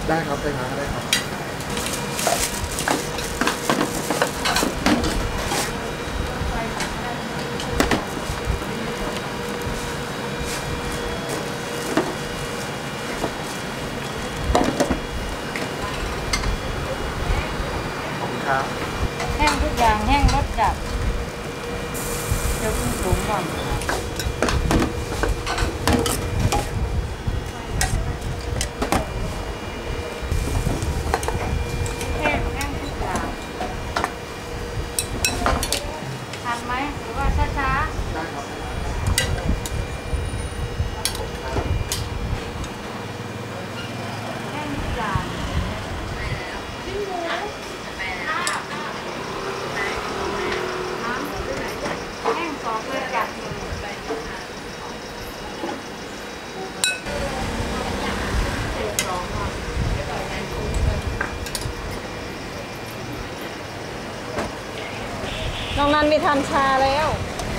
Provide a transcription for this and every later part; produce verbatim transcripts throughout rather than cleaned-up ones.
ได้ครับได้ครับได้ครับขอบคุณครับแห้งทุกอย่างแห้งรสจัดเดี๋ยวขึ้นสูงก่อนแห้งแห้งทุกอย่างทันไหมหรือว่าช้าๆได้ครับแห้งทุกอย่างชิ้นหมูแห้งสองเลยจัดน้องนันมีทานชาแล้ว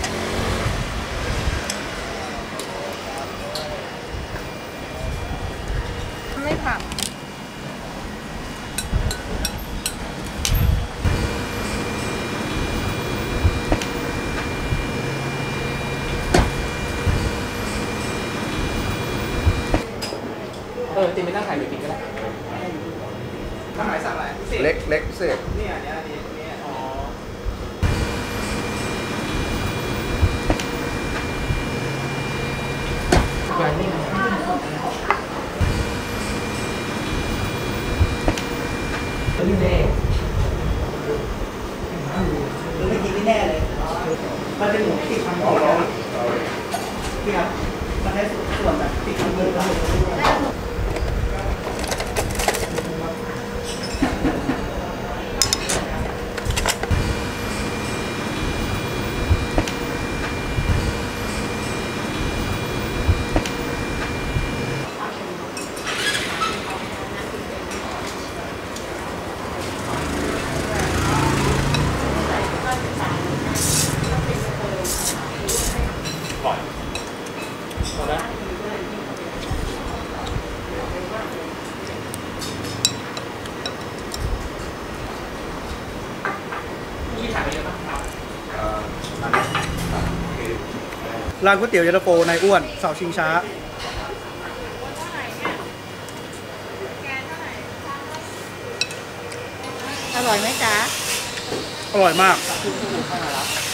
ไม่ผักเออจริงไม่ต้องถ่ายไปกินก็ได้ข้างไหนสั่งอะไรเล็กเล็กเสร็จเนี่ยเนี่ยเนี่ยเนี่ยอ๋อแบบนี้นะไม่แน่หรือไม่กินไม่แน่เลยมันเป็นหมูติดพันธุ์ของเราพี่ครับมันได้ส่วนแบบติดพันธุ์เลยครับร้านก๋วยเตี๋ยวเย็นตาโฟนายอ้วนเสาชิงช้าอร่อยไหมจ๊ะอร่อยมาก